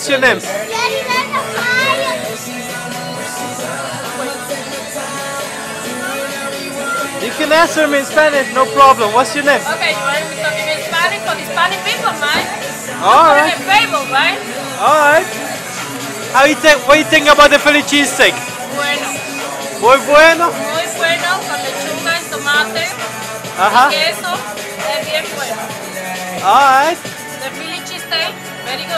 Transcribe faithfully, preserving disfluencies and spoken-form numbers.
What's your name? You can answer me in Spanish, no problem. What's your name? Okay, you want me talking in Spanish for the Spanish people, man? All right. Favor, right? All right. How you think? What do you think about the Philly cheesesteak? Bueno. Muy bueno. Muy bueno, con lechuga y tomate. Ajá. Y queso, es bien bueno. All right. The Philly cheesesteak, very good.